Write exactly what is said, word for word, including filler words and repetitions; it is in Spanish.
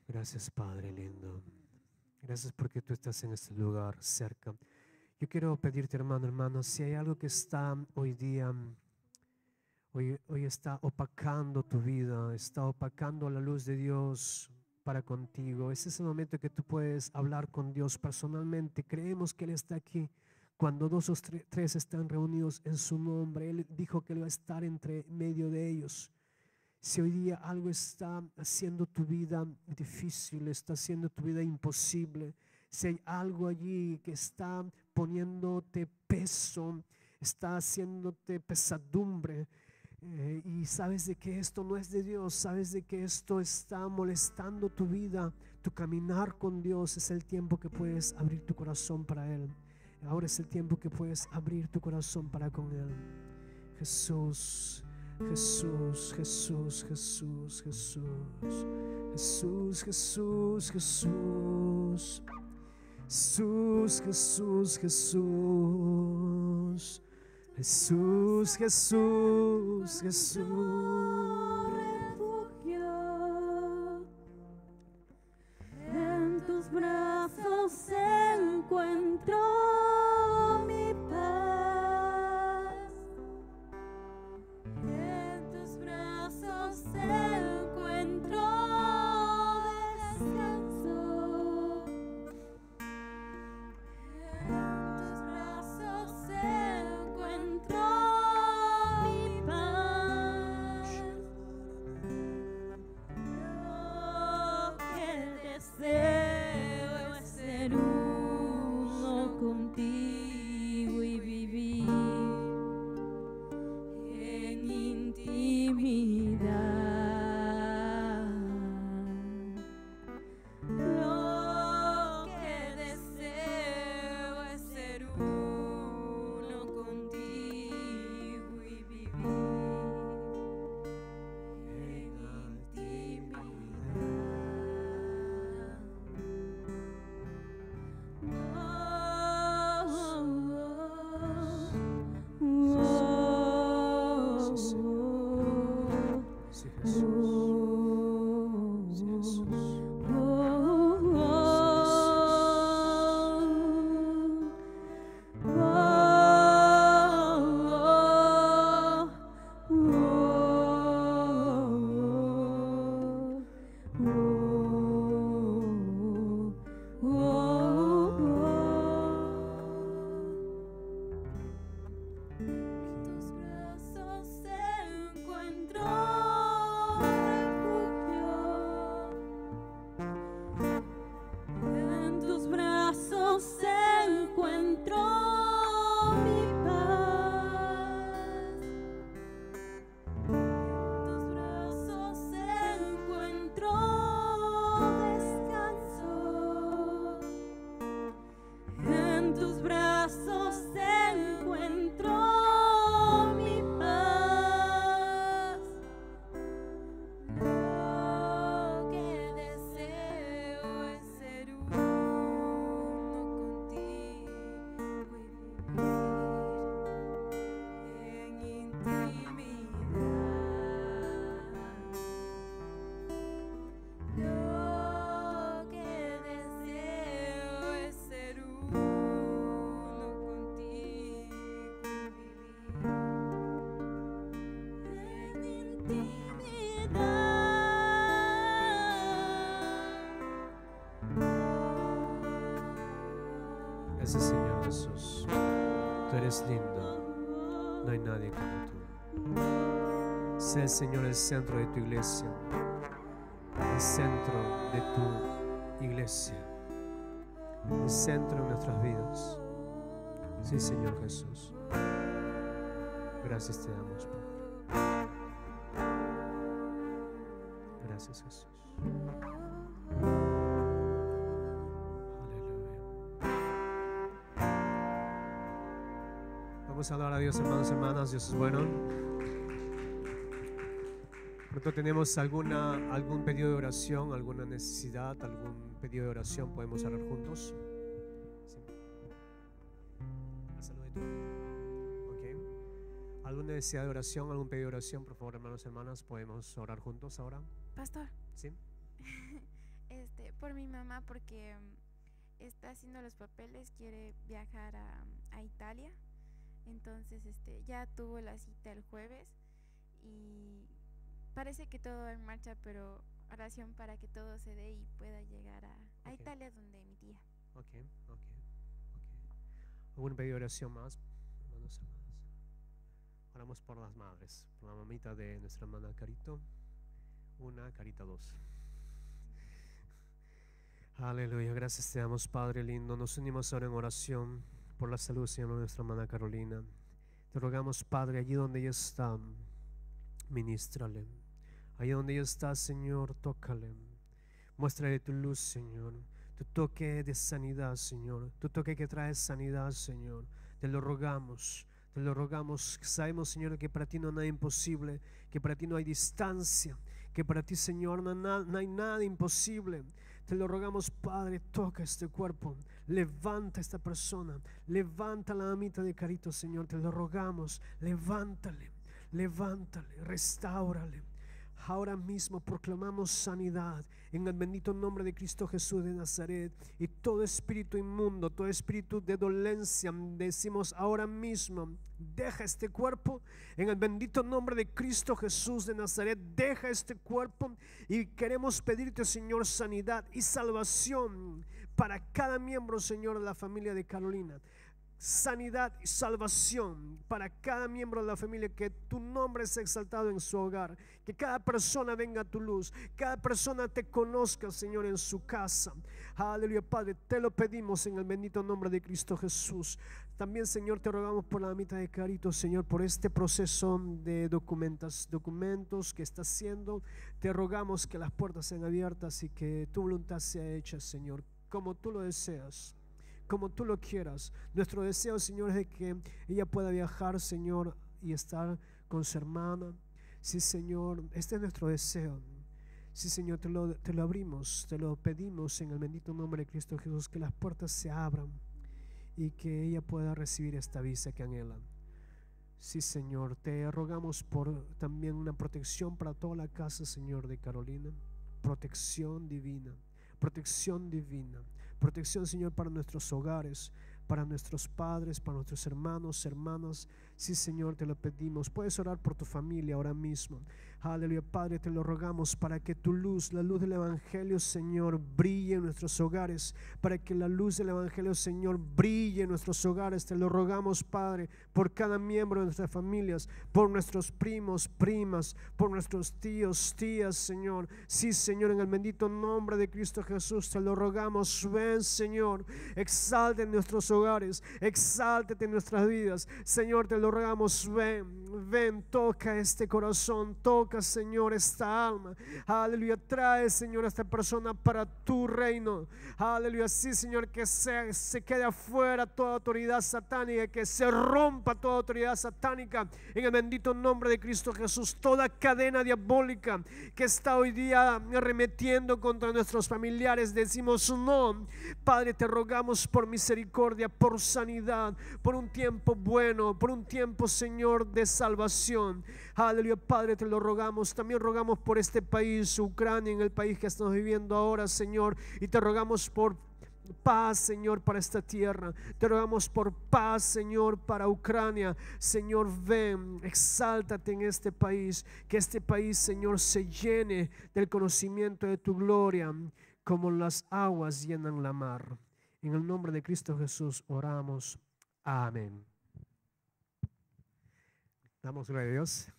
Gracias, Padre lindo. Gracias porque tú estás en este lugar cerca. Yo quiero pedirte, hermano, hermano, si hay algo que está hoy día, hoy, hoy está opacando tu vida, está opacando la luz de Dios para contigo. Ese es el momento que tú puedes hablar con Dios personalmente. Creemos que Él está aquí. Cuando dos o tre- tres están reunidos en su nombre, Él dijo que Él va a estar entre medio de ellos. Si hoy día algo está haciendo tu vida difícil, está haciendo tu vida imposible, si hay algo allí que está poniéndote peso, está haciéndote pesadumbre, eh, y sabes de que esto no es de Dios, sabes de que esto está molestando tu vida, tu caminar con Dios, es el tiempo que puedes abrir tu corazón para Él. Ahora es el tiempo que puedes abrir tu corazón para con Él. Jesús, Jesús, Jesús, Jesús, Jesús, Jesús, Jesús, Jesús, Jesús, Jesús, Jesús, Jesús, Jesús, Jesús. Refugio en tus brazos encuentro mi paz. En tus brazos encuentro descanso. En tus brazos encuentro mi paz. Lo que deseo es ser uno contigo y vivir en intimidad. Lo que deseo es ser uno contigo y vivir en intimidad. Sí, Jesús. Sí, Jesús. Tus brazos encuentro refugio. En tus brazos encuentro mi paz. En tus brazos encuentro descanso. En tus brazos encuentro mi paz. Lo que deseo es ser uno contigo y vivir en intimidad. Lo que deseo es ser uno contigo y vivir en intimidad. Gracias, Señor Jesús. Tú eres lindo. No hay nadie como tú. Sé, Señor, el centro de tu iglesia, el centro de tu iglesia, el centro de nuestras vidas. Sí, Señor Jesús. Gracias te damos, Padre. Gracias, Jesús. Aleluya. Vamos a hablar a Dios, hermanos y hermanas. Dios es bueno. Pronto tenemos alguna, algún pedido de oración, alguna necesidad, algún pedido de oración, podemos hablar juntos. Sí. Hazlo de tu parte. Ok. ¿Alguna necesidad de oración, algún pedido de oración? Por favor, hermanos y hermanas, podemos orar juntos ahora. Pastor, Sí. Este, por mi mamá, porque mm, está haciendo los papeles, quiere viajar a, a Italia. Entonces, este, ya tuvo la cita el jueves y parece que todo va en marcha, pero oración para que todo se dé y pueda llegar a, a Ok. Italia donde mi tía. Ok, ok, ok. ¿Algún pedido de oración más, hermanos, hermanas? Oramos por las madres, por la mamita de nuestra hermana Carito. Una, Carita dos. Aleluya, gracias te damos, Padre lindo. Nos unimos ahora en oración por la salud, Señor, de nuestra hermana Carolina. Te rogamos, Padre, allí donde ella está, ministrale. Allí donde ella está, Señor, tócale. Muéstrale tu luz, Señor. Tu toque de sanidad, Señor. Tu toque que trae sanidad, Señor. Te lo rogamos. Te lo rogamos. Sabemos, Señor, que para ti no hay nada imposible, que para ti no hay distancia, que para ti, Señor, no, no, no hay nada imposible. Te lo rogamos, Padre, toca este cuerpo, levanta a esta persona, levanta a la amita de Carito, Señor, te lo rogamos, levántale, levántale, restáurale. Ahora mismo proclamamos sanidad en el bendito nombre de Cristo Jesús de Nazaret, y todo espíritu inmundo, todo espíritu de dolencia, decimos ahora mismo, deja este cuerpo en el bendito nombre de Cristo Jesús de Nazaret. Deja este cuerpo y queremos pedirte, Señor, sanidad y salvación para cada miembro, Señor, de la familia de Carolina. Sanidad y salvación para cada miembro de la familia, que tu nombre sea exaltado en su hogar, que cada persona venga a tu luz, cada persona te conozca, Señor, en su casa. Aleluya, Padre, te lo pedimos en el bendito nombre de Cristo Jesús. También, Señor, te rogamos por la amita de Carito, Señor, por este proceso de documentos, documentos que está haciendo. Te rogamos que las puertas sean abiertas y que tu voluntad sea hecha, Señor, como tú lo deseas, como tú lo quieras. Nuestro deseo, Señor, es de que ella pueda viajar, Señor, y estar con su hermana. Sí, Señor, este es nuestro deseo. Sí, Señor, te lo, te lo abrimos, te lo pedimos en el bendito nombre de Cristo Jesús, que las puertas se abran y que ella pueda recibir esta visa que anhela. Sí, Señor, te rogamos por también una protección para toda la casa, Señor, de Carolina. Protección divina, protección divina. Protección, Señor, para nuestros hogares, para nuestros padres, para nuestros hermanos, hermanas. Sí, Señor, te lo pedimos. Puedes orar por tu familia ahora mismo. Aleluya, Padre, te lo rogamos para que tu luz, la luz del Evangelio, Señor, brille en nuestros hogares. Para que la luz del Evangelio, Señor, brille en nuestros hogares. Te lo rogamos, Padre, por cada miembro de nuestras familias, por nuestros primos, primas, por nuestros tíos, tías, Señor. Sí, Señor, en el bendito nombre de Cristo Jesús, te lo rogamos. Ven, Señor, exalte en nuestros hogares, exáltate en nuestras vidas. Señor, te lo rogamos. Ven, ven, toca este corazón, toca, Señor, esta alma. Aleluya, trae, Señor, a esta persona para tu reino. Aleluya, sí, Señor, que se, se quede afuera toda autoridad satánica, que se rompa toda autoridad satánica en el bendito nombre de Cristo Jesús. Toda cadena diabólica que está hoy día arremetiendo contra nuestros familiares, decimos no. Padre, te rogamos por misericordia, por sanidad, por un tiempo bueno, por un tiempo, Señor, de salvación. Aleluya, Padre, te lo rogamos. También rogamos por este país, Ucrania, en el país que estamos viviendo ahora, Señor, y te rogamos por paz, Señor, para esta tierra. Te rogamos por paz, Señor, para Ucrania. Señor, ven, exáltate en este país, que este país, Señor, se llene del conocimiento de tu gloria, como las aguas llenan la mar. En el nombre de Cristo Jesús oramos. Amén. Damos gloria a Dios.